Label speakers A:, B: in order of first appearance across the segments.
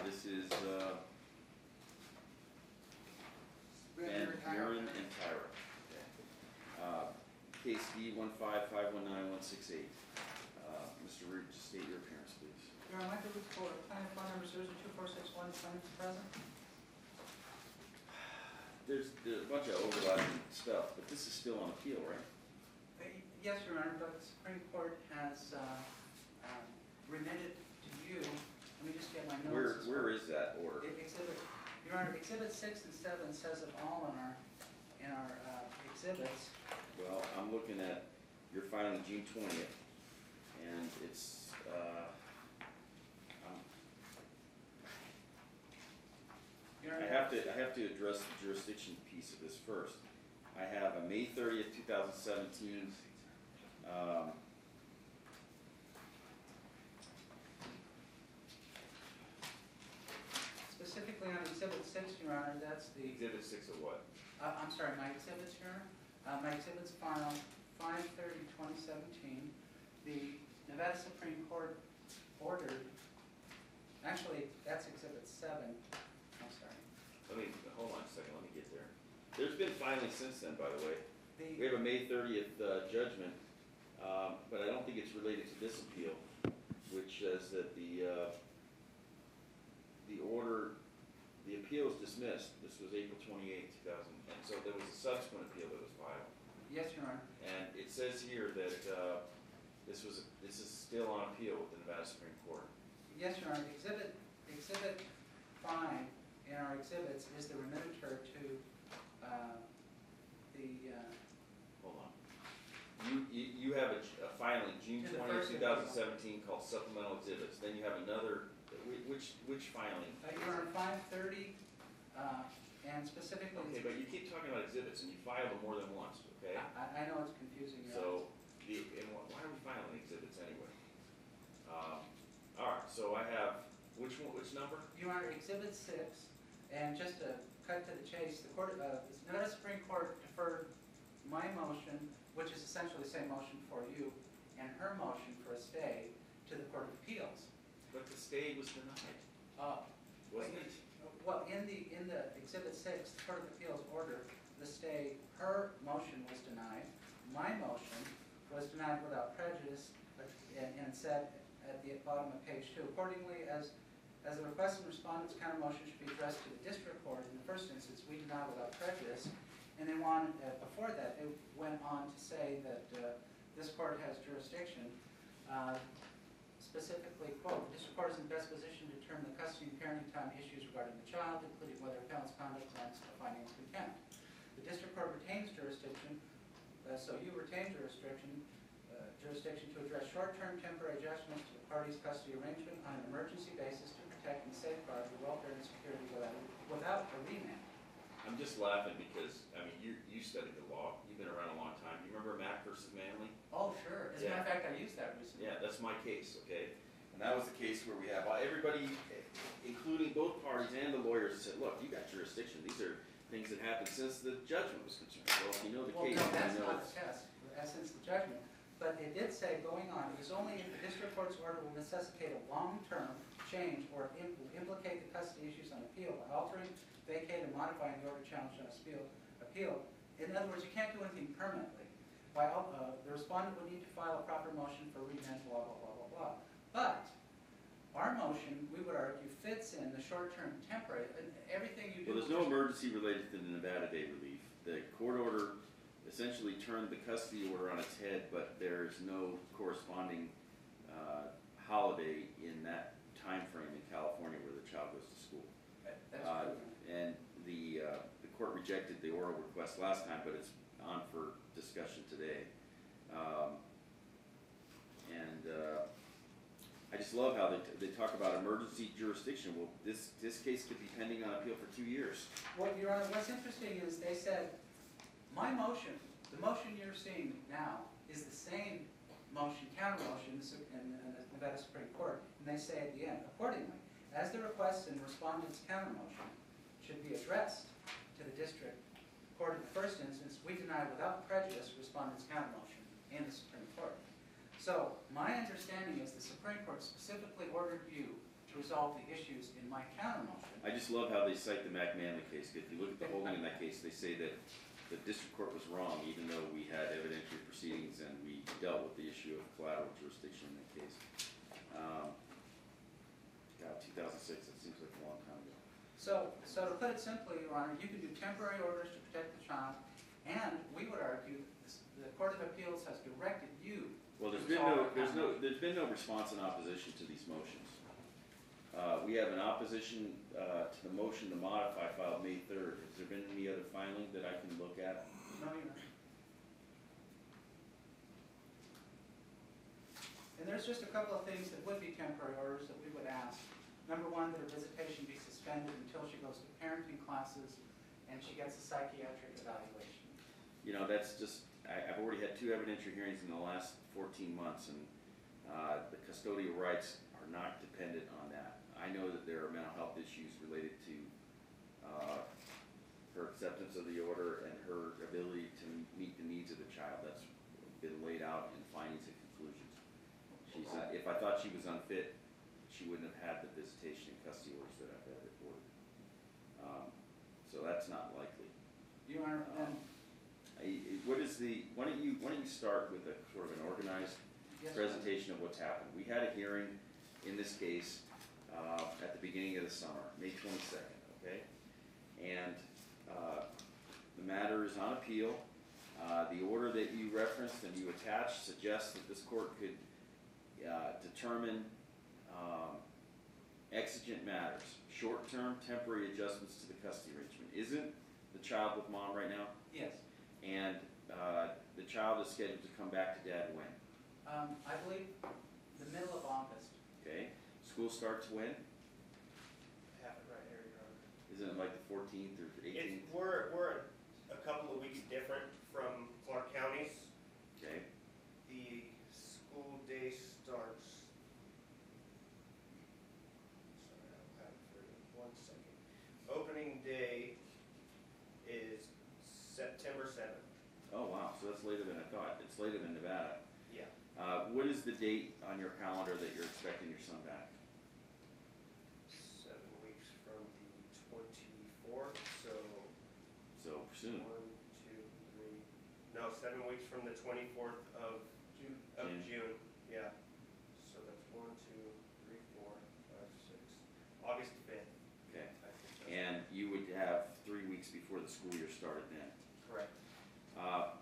A: This is Van Buren and Tyra. Case D15519-168. Mr. Root, just state your appearance, please.
B: Your Honor, I'd like to report plaintiff phone number 02461, plaintiff present.
A: There's a bunch of overlapping stuff, but this is still on appeal, right?
B: Yes, Your Honor, but the Supreme Court has remitted to you. Let me just get my notes.
A: Where is that order?
B: Your Honor, Exhibit 6 and 7 says it all in our exhibits.
A: Well, I'm looking at your filing June 20th, and it's I have to address the jurisdiction piece of this first. I have a May 30th, 2017.
B: Specifically on Exhibit 6, Your Honor, that's the...
A: Exhibit 6 of what?
B: I'm sorry, my exhibits, Your Honor. My exhibits filed 5/30/2017. The Nevada Supreme Court ordered, actually, that's Exhibit 7. I'm sorry.
A: Hold on a second, let me get there. There's been filings since then, by the way. We have a May 30th judgment, but I don't think it's related to this appeal, which says that the appeal is dismissed. This was April 28th, 2000, and so there was a subsequent appeal that was filed.
B: Yes, Your Honor.
A: And it says here that this is still on appeal with the Nevada Supreme Court.
B: Yes, Your Honor. Exhibit 5 in our exhibits is the remitter to
A: Hold on. You have a filing June 20th, 2017 called Supplemental Exhibits. Then you have another. Which filing?
B: Your Honor, 5/30, and specifically.
A: Okay, but you keep talking about exhibits, and you file them more than once. Okay.
B: I know it's confusing.
A: So, why are we filing exhibits anyway? All right. So I have which one? Which number?
B: Your Honor, Exhibit 6, and just to cut to the chase, the Nevada Supreme Court deferred my motion, which is essentially the same motion for you, and her motion for a stay to the Court of Appeals.
A: But the stay was denied. Wasn't it?
B: Well, in the Exhibit 6, the Court of Appeals order, the stay, her motion was denied. My motion was denied without prejudice, and said at the bottom of page 2, accordingly, as a request and respondent's counter motion should be addressed to the district court. In the first instance, we deny without prejudice. And then before that, it went on to say that this court has jurisdiction. Specifically, quote, the district court is in the best position to determine the custody and parenting time issues regarding the child, including whether a parent's conduct warrants a finding of contempt. The district court retains jurisdiction, so you retain jurisdiction to address short-term temporary adjustments to the parties' custody arrangement on an emergency basis to protect and safeguard the welfare and security without a remand.
A: I'm just laughing because, I mean, you studied the law. You've been around a long time. You remember Mack versus Manley?
B: Oh, sure. As a matter of fact, I used that recently.
A: Yeah, that's my case, okay? And that was the case where we have everybody, including both parties and the lawyers, said, look, you got jurisdiction. These are things that happened since the judgment was concerned. Well, if you know the case,
B: no, that's
A: you know
B: not the test, since the judgment. But it did say, going on, it was only if the district court's order will necessitate a long-term change or implicate the custody issues on appeal by altering, vacating, and modifying the order challenged on appeal. In other words, you can't do anything permanently. The respondent would need to file a proper motion for remand, blah, blah, blah, blah, blah. But our motion, we would argue, fits in the short-term temporary, and everything you do...
A: Well, there's no emergency related to the Nevada Day relief. The court order essentially turned the custody order on its head, but there's no corresponding holiday in that time frame in California where the child goes to school.
B: That's true.
A: And the court rejected the oral request last time, but it's on for discussion today. I just love how they talk about emergency jurisdiction. Well, this case could be pending on appeal for 2 years.
B: Well, Your Honor, what's interesting is they said, my motion, the motion you're seeing now, is the same motion, counter motion in the Nevada Supreme Court. And they say at the end, accordingly, as the request and respondent's counter motion should be addressed to the district court in the first instance, we deny without prejudice respondent's counter motion in the Supreme Court. So my understanding is the Supreme Court specifically ordered you to resolve the issues in my counter
A: I just love how they cite the McManley case. If you look at the holding in that case, they say that the district court was wrong, even though we had evidentiary proceedings and we dealt with the issue of collateral jurisdiction in that case. God, 2006, that seems like a long time ago.
B: So to put it simply, Your Honor, you can do temporary orders to protect the child, and we would argue the Court of Appeals has directed you.
A: Well, there's
B: to resolve the conflict.
A: been no response in opposition to these motions. We have an opposition to the motion to modify filed May 3rd. Has there been any other filing that I can look at?
B: No, Your Honor. And there's just a couple of things that would be temporary orders that we would ask. Number one, that her visitation be suspended until she goes to parenting classes and she gets a psychiatric evaluation.
A: You know, that's just, I've already had 2 evidentiary hearings in the last 14 months, and the custodial rights are not dependent on that. I know that there are mental health issues related to her acceptance of the order and her ability to meet the needs of the child. That's been laid out in findings and conclusions. If I thought she was unfit, she wouldn't have had the visitation and custody orders that I've had reported. So that's not likely.
B: Your Honor, and
A: why don't you start with a sort of an organized
B: yes,
A: presentation of what's happened. We had a hearing in this case at the beginning of the summer, May 22nd, okay? And the matter is on appeal. The order that you referenced and you attached suggests that this court could determine exigent matters, short-term temporary adjustments to the custody arrangement. Isn't the child with mom right now?
B: yes.
A: And the child is scheduled to come back to dad when?
B: I believe the middle of August.
A: Okay. School starts when?
C: I have it right here, Your Honor.
A: Isn't it like the 14th or 18th?
C: We're a couple of weeks different from Clark counties.
A: Okay.
C: The school day starts. Sorry, I'll have it for 1 second. Opening day is September 7th.
A: Oh, wow. So that's later than I thought. It's later than Nevada.
C: Yeah.
A: What is the date on your calendar that you're expecting your son back?
C: 7 weeks from the 24th, so
A: So soon.
C: 1, 2, 3. No, 7 weeks from the 24th of
B: June.
C: June. Yeah. So that's 1, 2, 3, 4, 5, 6. August 5th.
A: Okay.
C: I think that's
A: And you would have 3 weeks before the school year started then.
C: correct.
A: All right.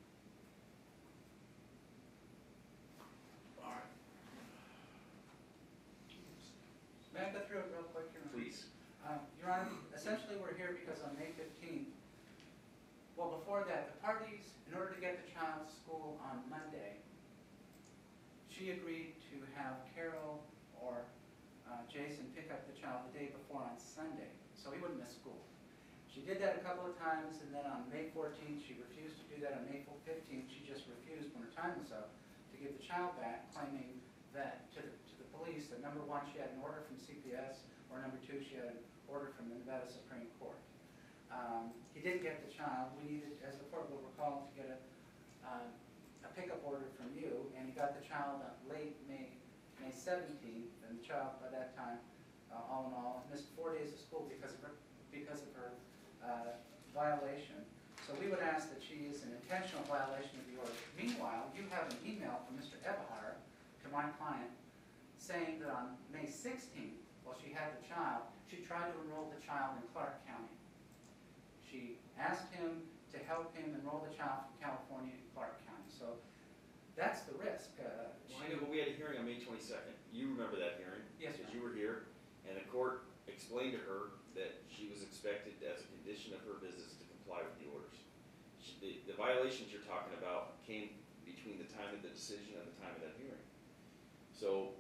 B: May I go through it real quick, Your Honor?
A: Please.
B: Your Honor, essentially we're here because on May 15th, well, before that, the parties, in order to get the child to school on Monday, she agreed to have Carol or Jason pick up the child the day before on Sunday, so he wouldn't miss school. She did that a couple of times, and then on May 14th, she refused to do that. On May 15th, she just refused when her time was up to give the child back, claiming that to the police that number one, she had an order from CPS, or number two, she had an order from the Nevada Supreme Court. He didn't get the child. We needed, as the court will recall, to get a pickup order from you, and he got the child on late May 17th, and the child by that time, all in all, missed 4 days of school because of her violation. So we would ask that she is an intentional violation of the order. Meanwhile, you have an email from Mr. Ebahar to my client saying that on May 16th, while she had the child, she tried to enroll the child in Clark County. She asked him to help him enroll the child from California in Clark County. So that's the risk.
A: I know, but we had a hearing on May 22nd. You remember that hearing?
B: Yes,
A: Because
B: sir.
A: you were here, and the court explained to her that she was expected, as a condition of her visits, to comply with the orders. The violations you're talking about came between the time of the decision and the time of that hearing. So,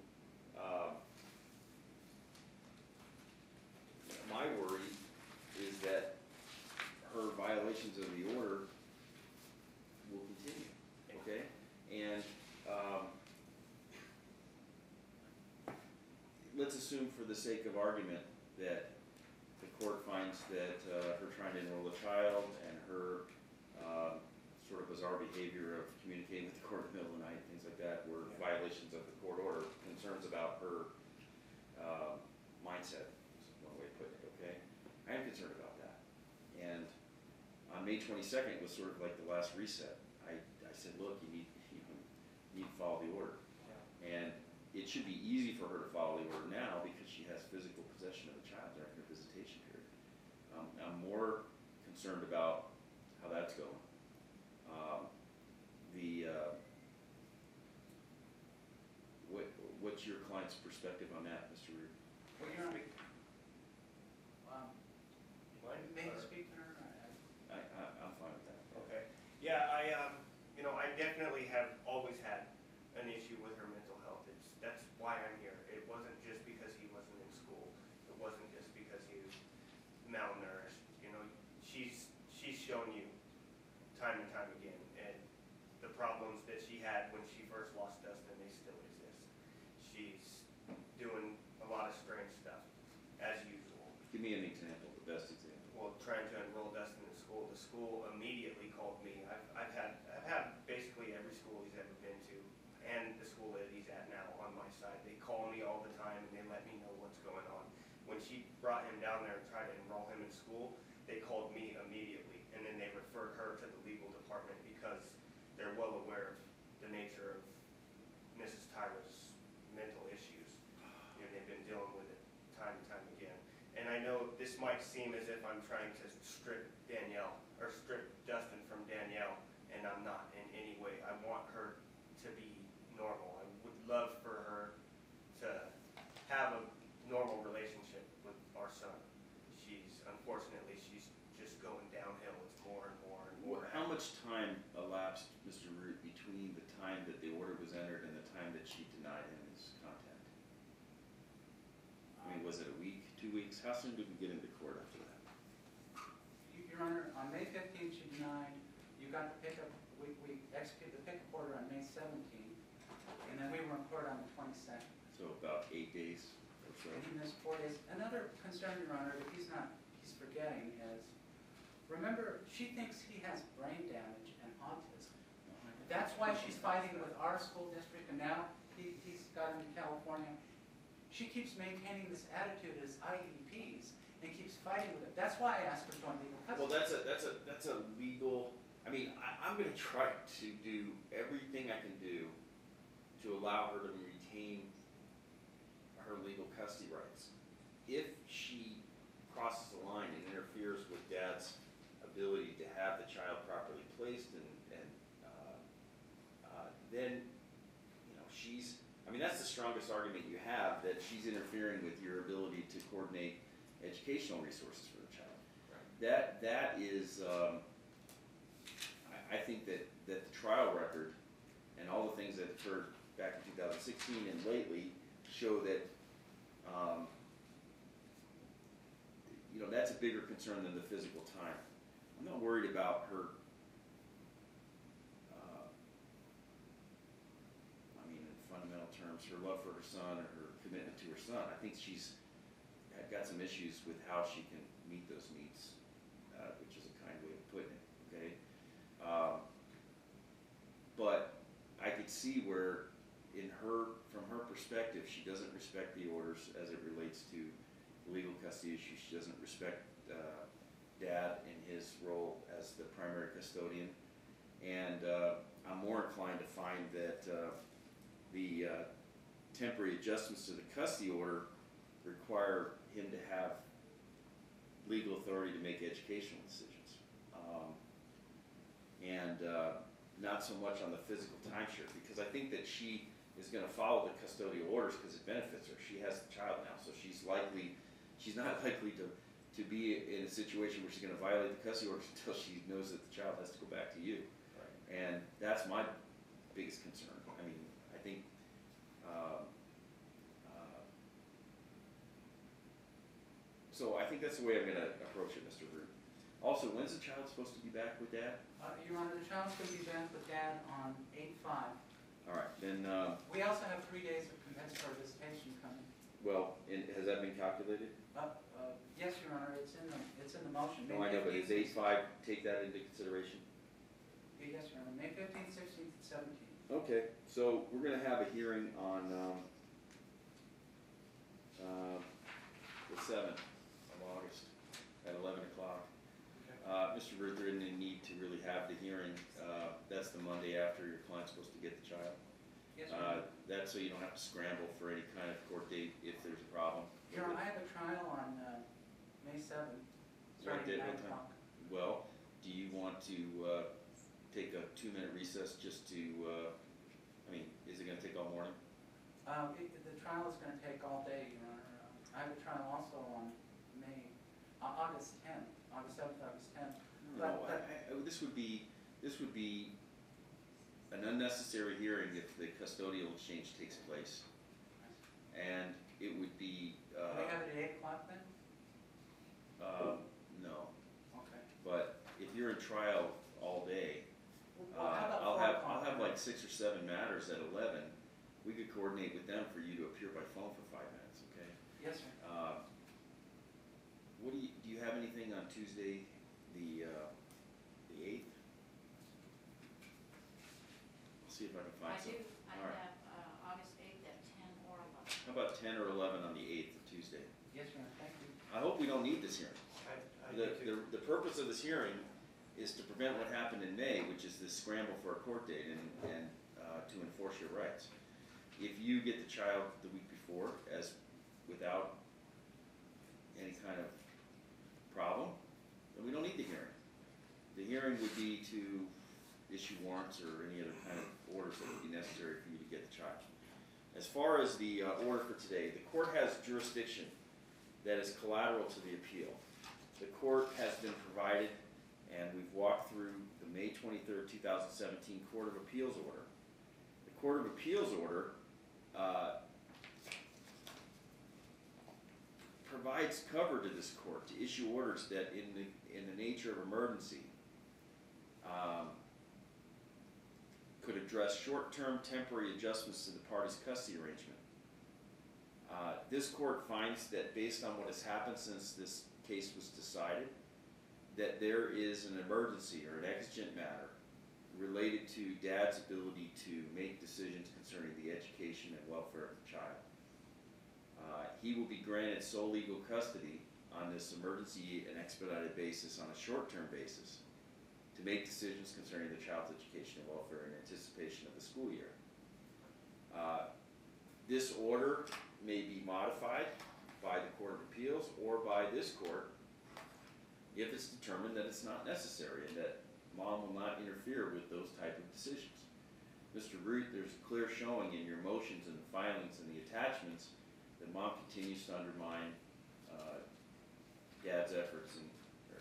A: my worry is that her violations of the order will continue, okay? And let's assume for the sake of argument that the court finds that her trying to enroll a child and her sort of bizarre behavior of communicating with the court in the middle of the night, things like that, were violations of the court order, concerns about her mindset, is one way of putting it, okay? I am concerned about that. And on May 22nd was sort of like the last reset. I said, look, you need to follow the order. And it should be easy for her to follow the order now because she has physical possession of the child during her visitation period. I'm more concerned about how that's going. What's your client's perspective on that, Mr. Root?
B: Well, Your Honor,
C: Mind?
B: may I
C: Or-
B: speak to her?
A: I'm fine with that.
C: Okay. Yeah, I definitely have always had an issue with her mental health. That's why I'm here. It wasn't just because he wasn't in school. It wasn't just because he was malnourished. She's shown you time and time again, and the problems that she had when she first lost Dustin, they still exist. She's doing a lot of strange stuff, as usual.
A: Give me an example, the best example.
C: Well, trying to enroll Dustin in school, the school immediately called me. I've had basically every school he's ever been to, and the school that he's at now on my side. They call me all the time and they let me know what's going on. When she brought him down there and tried to enroll him in school, they called me immediately, and then they referred her to the legal department because they're well aware of the nature of Mrs. Tyler's mental issues. They've been dealing with it time and time again. And I know this might seem as if I'm trying to strip Danielle, or strip Dustin from Danielle, and I'm not in any way. I want her to be normal. I would love for her to have a normal relationship with our son. Unfortunately, she's just going downhill. It's more and more and more.
A: How much time elapsed, Mr. Root, between the time that the order was entered and the time that she denied him his contact? I mean, was it a week, 2 weeks? How soon did we get into court after that?
B: Your Honor, on May 15th, she denied, you got the pickup, we executed the pickup order on May 17th, and then we were in court on the 22nd.
A: So about 8 days or so.
B: And he missed 4 days. Another concern, Your Honor, that he's forgetting is, remember, she thinks he has brain damage and autism. That's why she's fighting with our school district, and now he's got him in California. She keeps maintaining this attitude as IEPs and keeps fighting with it. That's why I asked for joint legal custody.
A: Well, that's a legal. I mean, I'm going to try to do everything I can do to allow her to retain her legal custody rights. If she crosses the line and interferes with Dad's ability to have the child properly placed, and then she's. I mean, that's the strongest argument you have, that she's interfering with your ability to coordinate educational resources for the child.
C: Right.
A: That is, I think that the trial record and all the things that occurred back in 2016 and lately show that, that's a bigger concern than the physical time. I'm not worried about her, in fundamental terms, her love for her son or her commitment to her son. I think she's got some issues with how she can meet those needs, which is a kind way of putting it, okay? But I could see where, from her perspective, she doesn't respect the orders as it relates to legal custody issues. She doesn't respect Dad in his role as the primary custodian. And I'm more inclined to find that the temporary adjustments to the custody order require him to have legal authority to make educational decisions. And not so much on the physical timeshare, because I think that she is going to follow the custodial orders because it benefits her. She has the child now, so she's not likely to be in a situation where she's going to violate the custody orders until she knows that the child has to go back to you.
C: Right.
A: And that's my biggest concern. I mean, I think so I think that's the way I'm going to approach it, Mr. Root. Also, when's the child supposed to be back with Dad?
B: Your Honor, the child's going to be back with Dad on 8/5.
A: All right, then,
B: We also have 3 days of compensatory visitation coming.
A: well, has that been calculated?
B: Yes, Your Honor, it's in the motion.
A: No, I know, but is 8/5, take that into consideration?
B: Yes, Your Honor, May 15th, 16th, and 17th.
A: Okay, so we're gonna have a hearing on, the 7th of August. at 11 o'clock. Mr. Ruth, there isn't a need to really have the hearing. That's the Monday after your client's supposed to get the child.
B: Yes, Your Honor.
A: That's so you don't have to scramble for any kind of court date if there's a problem.
B: Your Honor, I have a trial on May 7th,
A: What
B: starting
A: day,
B: at 9
A: what time?
B: o'clock.
A: Well, do you want to take a 2-minute recess just to, is it going to take all morning?
B: The trial is going to take all day, Your Honor. I have a trial also on August 10th, August 7th, August 10th.
A: No, this would be an unnecessary hearing if the custodial exchange takes place. And it would be,
B: Do we have it at 8 o'clock then?
A: no.
B: Okay.
A: But if you're in trial all day,
B: Well, how about
A: I'll
B: 4
A: have
B: o'clock?
A: like 6 or 7 matters at 11. We could coordinate with them for you to appear by phone for 5 minutes, okay?
B: Yes, sir.
A: What do you have anything on Tuesday, the 8th? I'll see if I can
D: I
A: find
D: do,
A: something.
D: I
A: All right.
D: have August 8th at 10 or 11.
A: How about 10 or 11 on the 8th of Tuesday?
B: Yes, Your Honor, thank you.
A: I hope we don't need this hearing.
C: I do too.
A: The purpose of this hearing is to prevent what happened in May, which is this scramble for a court date and to enforce your rights. If you get the child the week before without any kind of problem, then we don't need the hearing. The hearing would be to issue warrants or any other kind of orders that would be necessary for you to get the child. As far as the order for today, the court has jurisdiction that is collateral to the appeal. The court has been provided, and we've walked through the May 23rd, 2017 Court of Appeals order. The Court of Appeals order provides cover to this court to issue orders that in the nature of emergency could address short-term temporary adjustments to the parties' custody arrangement. This court finds that based on what has happened since this case was decided, that there is an emergency or an exigent matter related to dad's ability to make decisions concerning the education and welfare of the child. He will be granted sole legal custody on this emergency and expedited basis on a short-term basis to make decisions concerning the child's education and welfare in anticipation of the school year. This order may be modified by the Court of Appeals or by this court if it's determined that it's not necessary and that mom will not interfere with those type of decisions. Mr. Root, there's a clear showing in your motions and the filings and the attachments that mom continues to undermine dad's efforts in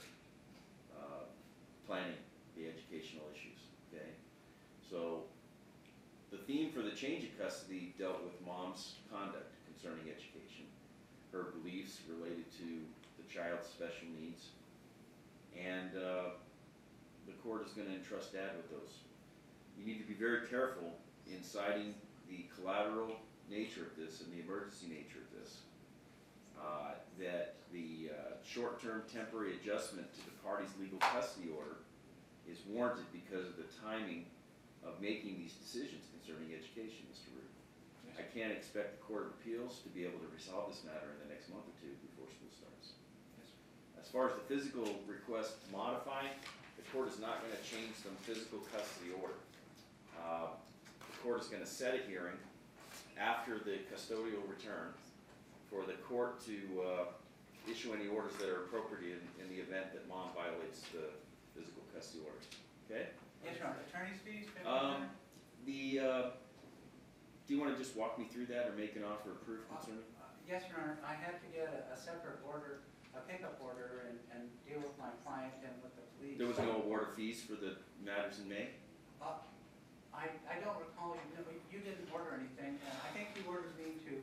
A: planning the educational issues, okay? So the theme for the change of custody dealt with mom's conduct concerning education, her beliefs related to the child's special needs, and the court is going to entrust dad with those. You need to be very careful in citing the collateral nature of this and the emergency nature of this, that the short-term temporary adjustment to the party's legal custody order is warranted because of the timing of making these decisions concerning education, Mr. Root. I can't expect the Court of Appeals to be able to resolve this matter in the next month or two before school starts. As far as the physical request to modify, the court is not going to change the physical custody order. The court is going to set a hearing after the custodial return for the court to issue any orders that are appropriate in the event that mom violates the physical custody order. Okay?
B: Yes, Your Honor. Attorney's fees,
A: Do you want to just walk me through that or make an offer of proof concerning?
B: Yes, Your Honor. I had to get a separate order, a pickup order, and deal with my client and with the police.
A: There was no award of fees for the matters in May?
B: I don't recall, you didn't order anything, and I think you ordered me to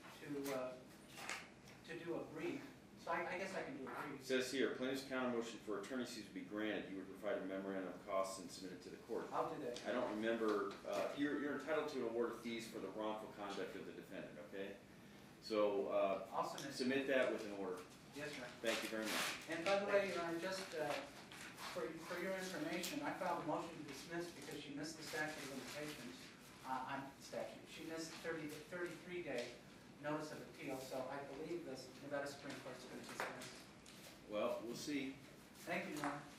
B: do a brief, so I guess I can do a brief.
A: It says here, plaintiff's counter motion for attorney's fees to be granted, you would provide a memorandum of costs and submit it to the court.
B: I'll do that.
A: I don't remember, you're entitled to an award of fees for the wrongful conduct of the defendant, okay? So,
B: I'll
A: submit that with an order.
B: Yes, Your Honor.
A: Thank you very much.
B: And by the way, Your Honor, just for your information, I filed a motion to dismiss because she missed the statute of limitations on statute. She missed 33-day notice of appeal, so I believe the Nevada Supreme Court is going to dismiss.
A: Well, we'll C.
B: Thank you, Norm.